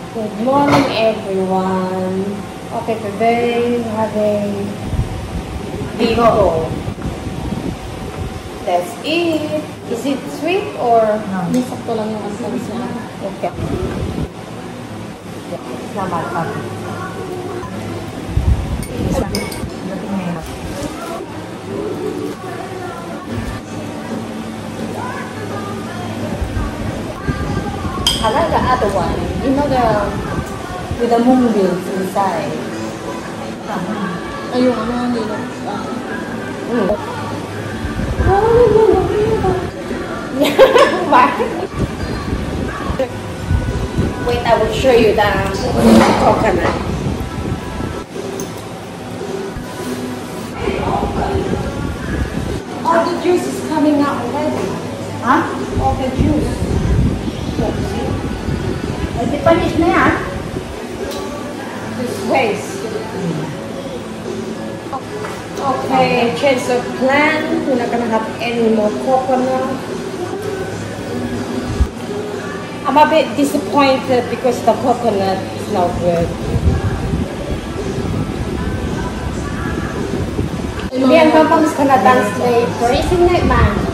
Good morning, everyone. Okay, today we're having Biko. Let's eat. Is it sweet or? No. Sakto lang yung asalis niya. Okay. It's not bad coffee. I like the other one. You know with the moonbeams inside. Ayun, ano nila. Wait, I will show you the coconut. All the juice is coming out already. Huh? All the juice. Di panis na yan. Just waste. Okay, change the plan. We're not gonna have any more coconut. I'm a bit disappointed because the coconut is not good. Hindi ang pampang ka na dance later. Isn't it, man?